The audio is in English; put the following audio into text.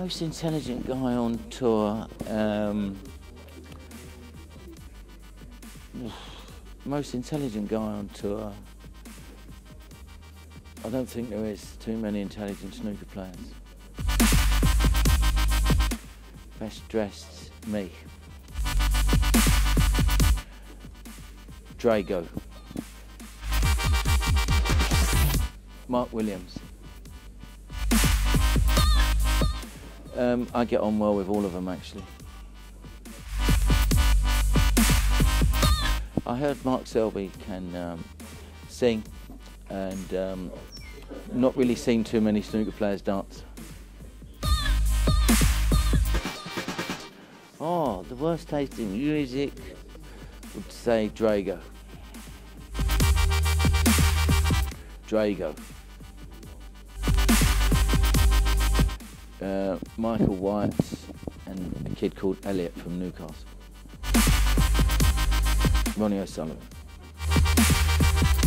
Most intelligent guy on tour. Most intelligent guy on tour. I don't think there is too many intelligent snooker players. Best dressed, me. Drago. Mark Williams. I get on well with all of them actually. I heard Mark Selby can sing and not really seen too many snooker players dance. Oh, the worst taste in music would say Drago. Drago. Michael White and a kid called Elliot from Newcastle. Ronnie O'Sullivan.